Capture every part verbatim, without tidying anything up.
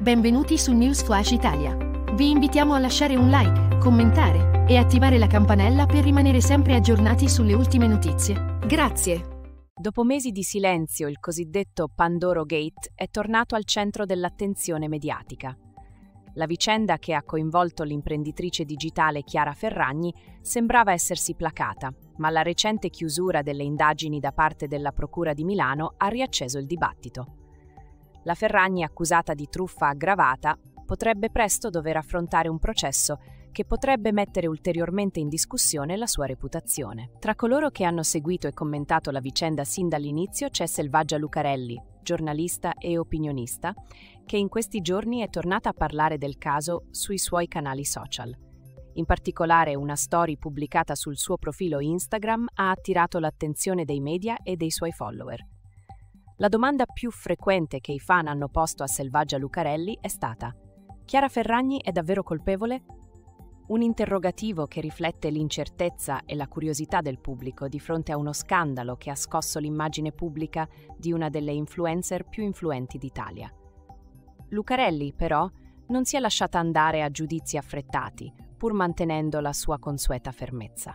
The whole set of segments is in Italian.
Benvenuti su News Flash Italia. Vi invitiamo a lasciare un like, commentare e attivare la campanella per rimanere sempre aggiornati sulle ultime notizie. Grazie. Dopo mesi di silenzio, il cosiddetto Pandoro Gate è tornato al centro dell'attenzione mediatica. La vicenda che ha coinvolto l'imprenditrice digitale Chiara Ferragni sembrava essersi placata, ma la recente chiusura delle indagini da parte della Procura di Milano ha riacceso il dibattito. La Ferragni, accusata di truffa aggravata, potrebbe presto dover affrontare un processo che potrebbe mettere ulteriormente in discussione la sua reputazione. Tra coloro che hanno seguito e commentato la vicenda sin dall'inizio c'è Selvaggia Lucarelli, giornalista e opinionista, che in questi giorni è tornata a parlare del caso sui suoi canali social. In particolare, una story pubblicata sul suo profilo Instagram ha attirato l'attenzione dei media e dei suoi follower. La domanda più frequente che i fan hanno posto a Selvaggia Lucarelli è stata: Chiara Ferragni è davvero colpevole? Un interrogativo che riflette l'incertezza e la curiosità del pubblico di fronte a uno scandalo che ha scosso l'immagine pubblica di una delle influencer più influenti d'Italia. Lucarelli, però, non si è lasciata andare a giudizi affrettati, pur mantenendo la sua consueta fermezza.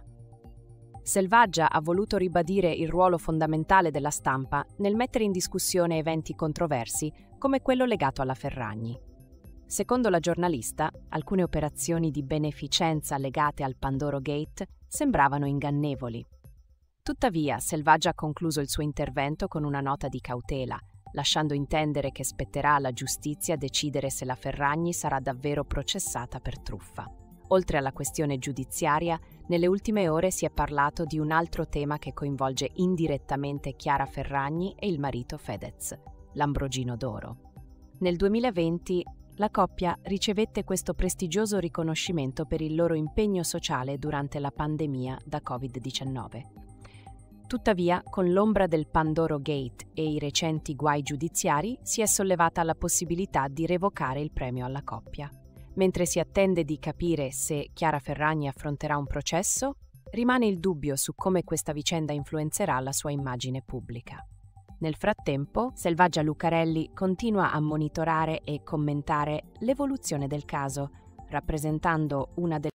Selvaggia ha voluto ribadire il ruolo fondamentale della stampa nel mettere in discussione eventi controversi come quello legato alla Ferragni. Secondo la giornalista, alcune operazioni di beneficenza legate al Pandoro Gate sembravano ingannevoli. Tuttavia, Selvaggia ha concluso il suo intervento con una nota di cautela, lasciando intendere che spetterà alla giustizia decidere se la Ferragni sarà davvero processata per truffa. Oltre alla questione giudiziaria, nelle ultime ore si è parlato di un altro tema che coinvolge indirettamente Chiara Ferragni e il marito Fedez, l'Ambrogino d'Oro. Nel duemilaventi la coppia ricevette questo prestigioso riconoscimento per il loro impegno sociale durante la pandemia da covid diciannove. Tuttavia, con l'ombra del Pandoro Gate e i recenti guai giudiziari, si è sollevata la possibilità di revocare il premio alla coppia. Mentre si attende di capire se Chiara Ferragni affronterà un processo, rimane il dubbio su come questa vicenda influenzerà la sua immagine pubblica. Nel frattempo, Selvaggia Lucarelli continua a monitorare e commentare l'evoluzione del caso, rappresentando una delle